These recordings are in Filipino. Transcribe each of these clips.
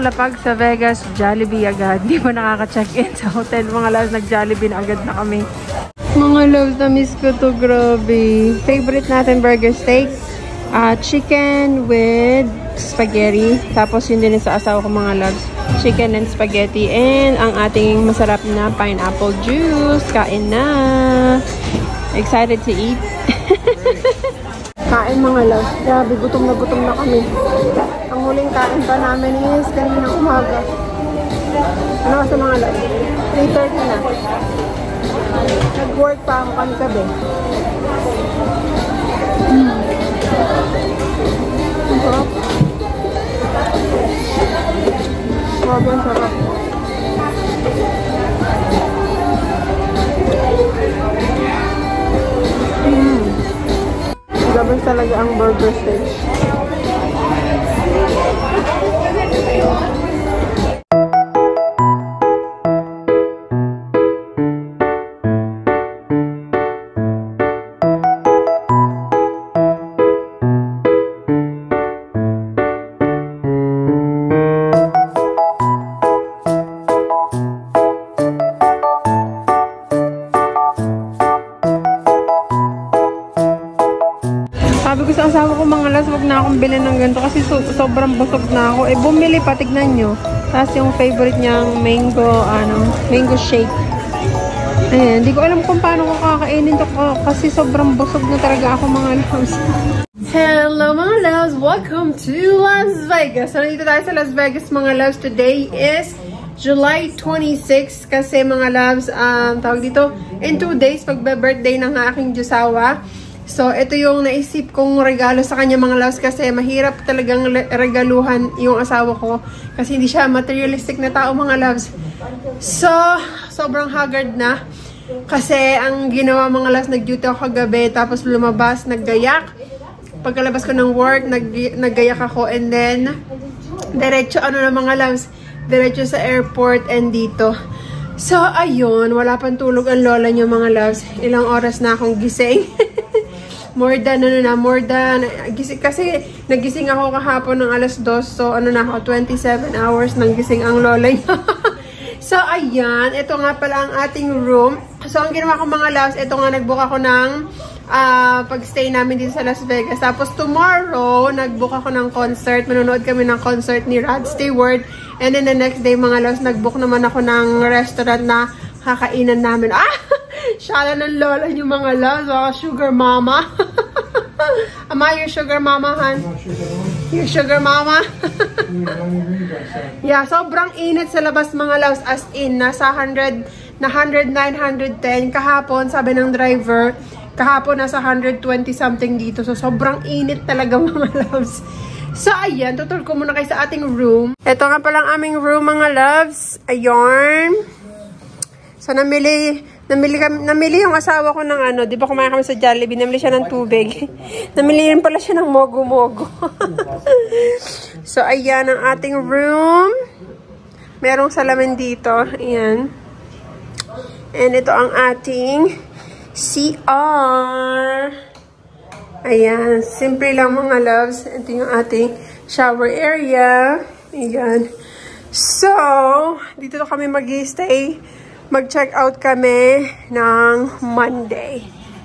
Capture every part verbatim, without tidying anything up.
pag sa Vegas, Jollibee agad. Di pa nakaka-check-in sa hotel. Mga loves, nag-Jollibee na agad na kami. Mga loves, na-miss ko to. Grabe. Favorite natin, burger steak. Uh, chicken with spaghetti. Tapos yun din sa asawa ko, mga loves. Chicken and spaghetti. And ang ating masarap na pineapple juice. Kain na. Excited to eat. Kain, mga loves. Grabe, gutom na gutom na kami. Ang huling kain pa namin is kanina umaga. Ano sa mga loves? three thirty na. Nag-work pa ako kami gabi. Mm. Ang sarap. Grabe, ang sarap. Mm. Grabe talaga ang burger steak. Sabi ko sa asawa ko, mga las, wag na akong bilhin ng ganito kasi so, sobrang busog na ako. Eh, bumili pa, tignan nyo. Tapos yung favorite niyang mango, ano, mango shake. Ayan, hindi ko alam kung paano ko kakainin to kasi sobrang busog na talaga ako, mga loves. Hello, mga loves! Welcome to Las Vegas! So, nandito tayo sa Las Vegas, mga loves. Today is July twenty-sixth kasi, mga loves, um, tawag dito, in two days, pagbe-birthday ng aking Diyosawa. So, ito yung naisip kong regalo sa kanya, mga loves, kasi mahirap talagang regaluhan yung asawa ko kasi hindi siya materialistic na tao, mga loves. So, sobrang haggard na kasi ang ginawa, mga loves, nag-duty ako kagabi tapos lumabas, naggayak. Pagkalabas ko ng work, nag naggayak ako and then diretso, ano na, mga loves, diretso sa airport and dito. So, ayun, wala pang tulog ang lola niyo, mga loves. Ilang oras na akong gising. More than, ano na, more than, gising, kasi nagising ako kahapon ng alas dos, so ano na ako, twenty-seven hours nang gising ang lola niya. So, ayan, ito nga pala ang ating room. So, ang ginawa ko, mga loves, ito nga, nag-book ako ng uh, pag-stay namin dito sa Las Vegas. Tapos, tomorrow, nag-book ako ng concert. Manonood kami ng concert ni Rod Stewart. And then, the next day, mga loves, nag-book naman ako ng restaurant na kakainan namin. Ah! Shala ng lola niyo, mga loves. Oh, sugar mama. Am I your sugar mama, Han? Your sugar mama? Yeah, sobrang init sa labas, mga loves. As in, nasa one hundred, na one hundred nine, one hundred ten. Kahapon, sabi ng driver, kahapon nasa one hundred twenty something dito. So, sobrang init talaga, mga loves. So, ayan. Tutur ko muna kayo sa ating room. Ito nga palang aming room, mga loves. Ayan. So, namili... Namili, kami, namili yung asawa ko ng ano, di ba kumain kami sa Jollibee, namili siya ng tubig. Namili rin pala siya ng mogo-mogo. So, ayan ang ating room. Merong salamin dito. Ayan. And ito ang ating C R. Ayan. Simple lang, mga loves. Ito yung ating shower area. Ayan. So, dito na kami mag-stay. Mag-check out kami ng Monday.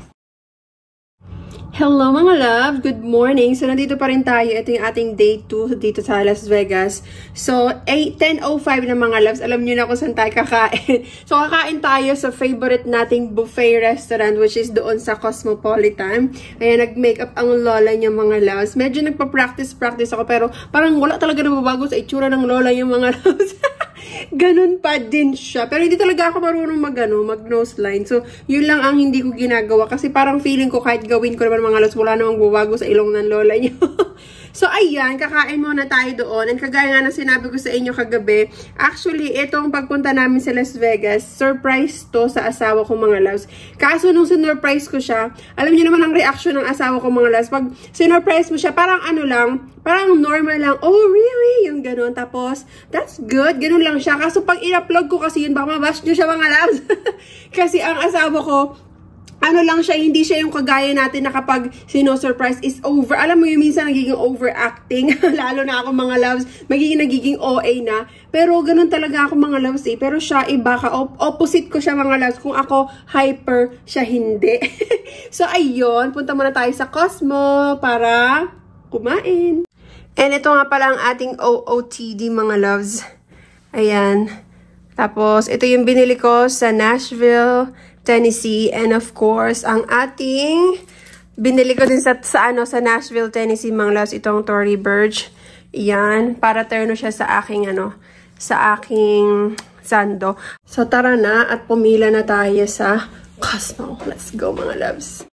Hello, mga love! Good morning! So, nandito pa rin tayo. Ito yung ating day two dito sa Las Vegas. So, ten oh five na, mga loves. Alam nyo na kung saan tayo kakain. So, kakain tayo sa favorite nating buffet restaurant, which is doon sa Cosmopolitan. Ayan, nag-makeup ang lola niya, mga loves. Medyo nagpa-practice-practice ako, pero parang wala talaga nababago sa itsura ng lola niya, mga loves. Ganun pa din siya. Pero hindi talaga ako marunong mag, ano, mag nose line. So, yun lang ang hindi ko ginagawa. Kasi parang feeling ko kahit gawin ko naman, mga loves, wala namang buwago sa ilong ng lola niyo. So, ayan, kakain muna tayo doon. And kagaya nga ng sinabi ko sa inyo kagabi, actually, itong pagpunta namin sa Las Vegas, surprise to sa asawa ko, mga loves. Kaso, nung sinurprise ko siya, alam niyo naman ang reaction ng asawa ko, mga loves. Pag sinurprise mo siya, parang ano lang, parang normal lang. Oh, really? Yung ganun. Tapos, that's good. Ganun lang siya. Kaso, pag in-upload ko kasi yun, baka mabash nyo siya, mga loves. Kasi ang asawa ko, ano lang siya, hindi siya yung kagaya natin na kapag sino-surprise is over. Alam mo yung minsan nagiging overacting. Lalo na ako mga loves, magiging nagiging O A na. Pero ganun talaga ako mga loves eh. Pero siya iba ka, op opposite ko siya mga loves. Kung ako hyper, siya hindi. So ayun, punta muna tayo sa Cosmo para kumain. And ito nga pala ang ating O O T D mga loves. Ayan. Tapos ito yung binili ko sa Nashville, Tennessee, and of course, ang ating binili ko din sa, sa ano sa Nashville, Tennessee, mga loves, itong Tory Burch. Yan, para terno siya sa aking ano, sa aking sando. So tara na at pumila na tayo sa Cosmo. Let's go mga loves.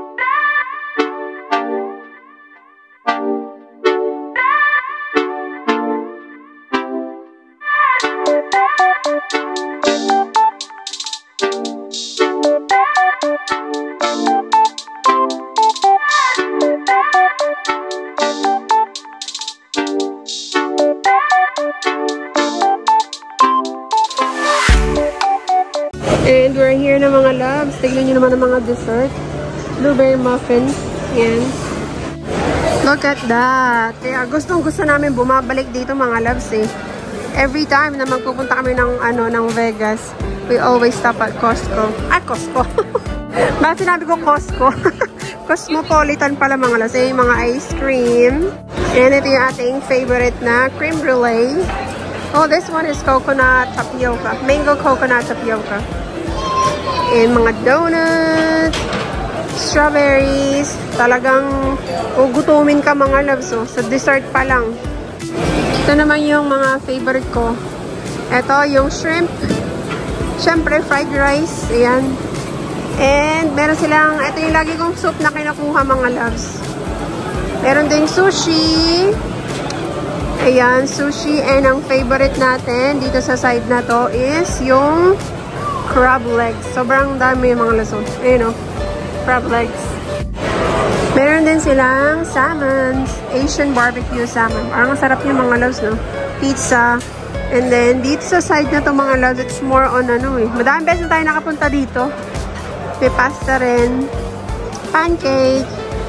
And we're here na mga loves. Tignan nyo naman ang mga dessert. Blueberry muffin. Yan. Look at that. Kaya gustong gusto namin bumabalik dito mga loves eh. Every time na magpupunta kami ng, ano, ng Vegas, we always stop at Costco. Ay, Costco. Bakit sinabi ko Costco? Cosmopolitan pala mga loves. Eh, mga ice cream. And ito yung ating favorite na cream brulee. Oh, this one is coconut tapioca. Mango coconut tapioca. And mga donuts, strawberries. Talagang gugutumin ka mga loves. Oh. Sa dessert pa lang. Ito naman yung mga favorite ko. Ito yung shrimp. Siyempre, fried rice. Ayan. And meron silang, ito yung lagi kong soup na kinukuha mga loves. Meron ding sushi. Ayan, sushi. And ang favorite natin dito sa side na to is yung crab legs. Sobrang dami yung mga lasong. Ayun o. Crab legs. Meron din silang salmon. Asian barbecue salmon. Parang sarap yung mga loves, no? Pizza. And then, dito sa side na to mga loves, it's more on ano eh. Madaming beses na tayo nakapunta dito. May pasta rin. Pancake.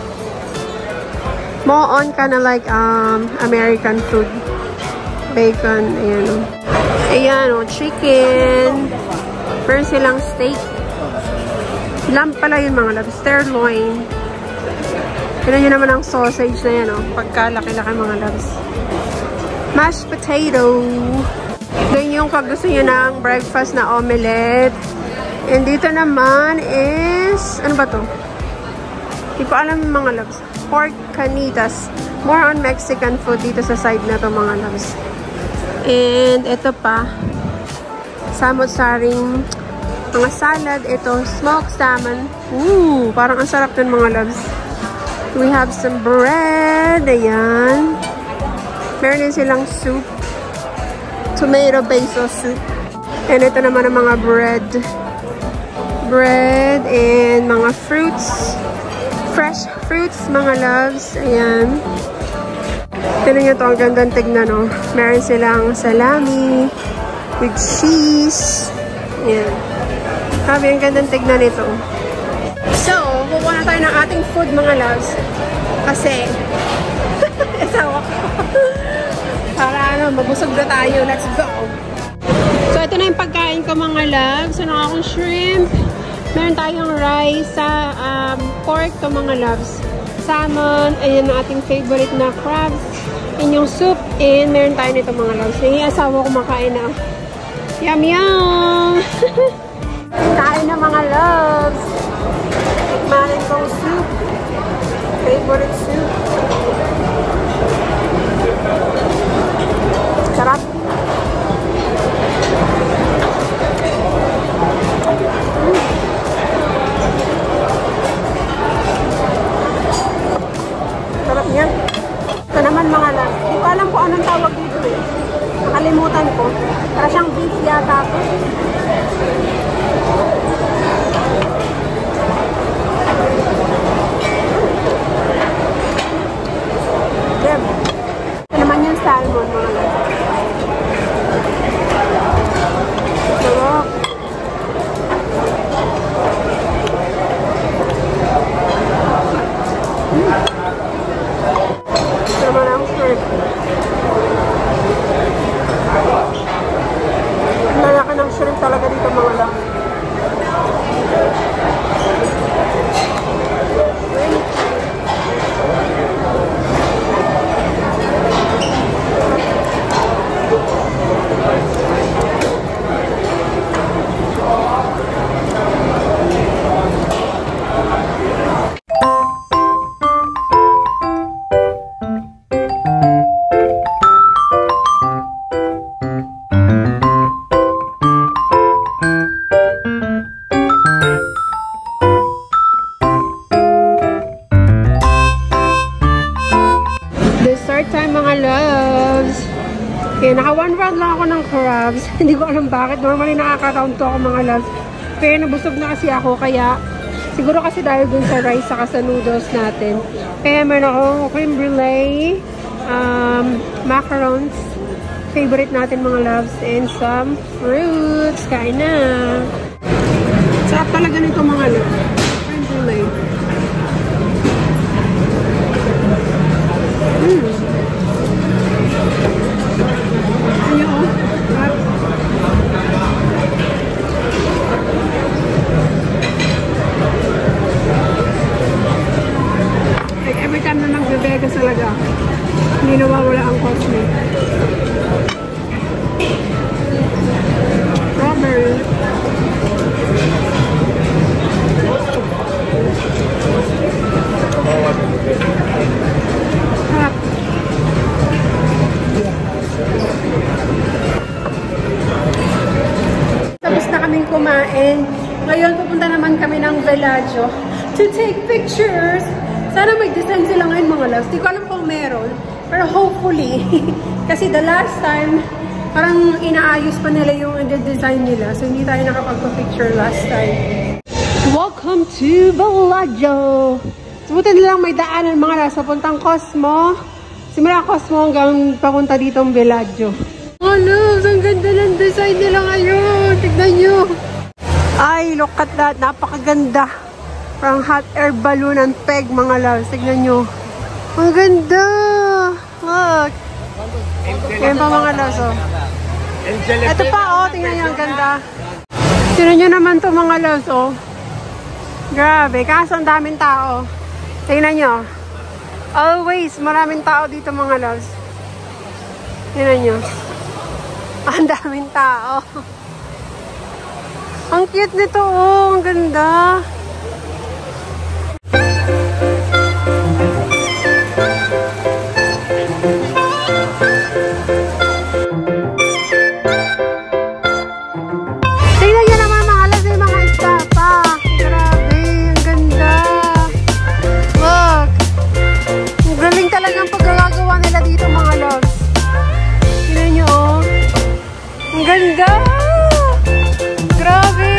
More on kind of like um, American food. Bacon. Ayan o. Ayan o. Chicken. Meron silang steak. Lamb pala yun mga loves. Sirloin. Tignan nyo naman ang sausage na yan o. Pagkalaki-laki mga loves. Mashed potato. Then yung pag gusto nyo ng breakfast na omelette. And dito naman is, ano ba to? Hindi ko alam yung mga loves. Pork canitas. More on Mexican food dito sa side na to mga loves. And ito pa. Samot-saring mga salad. Ito, smoked salmon. Ooh, parang ang sarap dun mga loves. We have some bread. Ayan. Meron din silang soup. Tomato basil soup. And ito naman ang mga bread. Bread and mga fruits. Fresh fruits, mga loves. Ayan. Tignan nyo ito. Ang gandang tignan, no? Meron silang salami with cheese. Ayan. Sabi, ang gandang tignan nito. So, kukuha na tayo ng ating food, mga loves. Kasi, asawa ko. Para ano, mabusog na tayo. Let's go! So, ito na yung pagkain ko, mga loves. So, akong shrimp. Meron tayong rice sa um, pork to mga loves. Salmon. Ayan ang ating favorite na crabs. And yung soup. And meron tayo nito mga loves. Yung asawa ko makain na. Yum, yum! Kain na mga loves. Tikmanin kong soup. Favorite soup. Sarap. Sarap niya. Ito naman mga loves. Hindi ko alam kung anong tawag dito eh. Nakalimutan ko. Para siyang beef yata ako. Hindi ko alam bakit. Normally nakaka-round to ako mga loves. Pero nabusog na kasi ako kaya siguro kasi dahil dun sa rice saka sa noodles natin. Kaya meron akong cream brulee, um, macarons, favorite natin mga loves, and some fruits. Kain na! Sarap talaga nito mga loves. Cream brulee. Mmm! Ano oh? Like every time na nagbe-Vegas talaga, hindi nawawala ang Cosmo. Strawberry. Harap. Tapos na kaming kumain. Ngayon, pupunta naman kami ng Bellagio to take pictures. Sana may design sila ngayon mga loves. Di ko alam kung meron. Pero hopefully, kasi the last time, parang inaayos pa nila yung design nila. So, hindi tayo nakapagpa-picture last time. Welcome to Bellagio! So, buti nilang may daanan mga loves sa puntang Cosmo. Simula Cosmo hanggang papunta dito ang Bellagio. Oh loves, ang ganda ng design nila ngayon. Tignan nyo. Ay, look at that. Napakaganda. Parang hot air balloon and peg mga loves. Tignan nyo. Ang ganda. Look. Yan pa mga loves, oh. Ito pa, oh. Tingnan nyo, ang ganda. Tingnan nyo naman to mga loves, oh. Grabe. Kaso ang daming tao. Tingnan nyo. Always, maraming tao dito mga loves. Tingnan nyo. Ang daming tao. Ang cute nito, oh. Ang ganda. Tingnan nyo naman mga alas yung mga isda pa. Grabe, ang ganda. Look. Ang galing talagang pagkagagawa nila dito mga loves. Tingnan nyo, oh. Ang ganda. Grabe.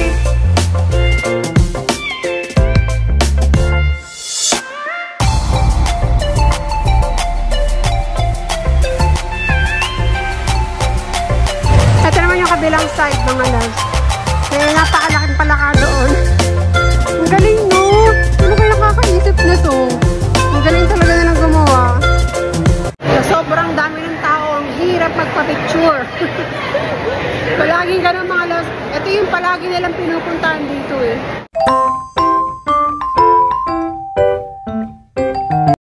Ito naman yung kabilang side mga loves. Kaya napakalaking palaka doon. Ang galing, no? Ano kayo nakakaisip na to? Ang galing talaga nilang gumawa. So, sobrang dami ng tao. Ang hirap magpa-picture. Palaging ganun mga loves. Ito yung palagi nilang pinupuntahan dito eh.